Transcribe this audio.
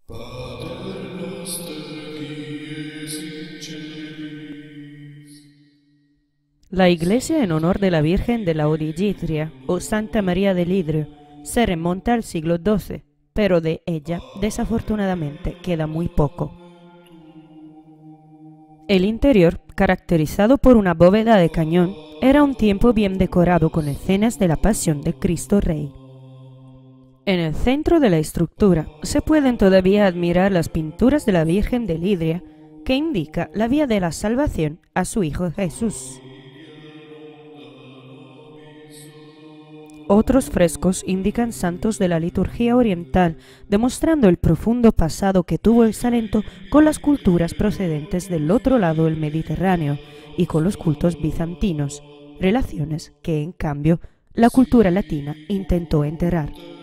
Pater noster qui es in celis. La iglesia en honor de la Virgen de la Origitria o Santa María del Idrio se remonta al siglo XII, pero de ella, desafortunadamente, queda muy poco. El interior, caracterizado por una bóveda de cañón, era un tiempo bien decorado con escenas de la Pasión de Cristo Rey. En el centro de la estructura se pueden todavía admirar las pinturas de la Virgen de Idria, que indica la vía de la salvación a su Hijo Jesús. Otros frescos indican santos de la liturgia oriental, demostrando el profundo pasado que tuvo el Salento con las culturas procedentes del otro lado del Mediterráneo y con los cultos bizantinos, relaciones que, en cambio, la cultura latina intentó enterrar.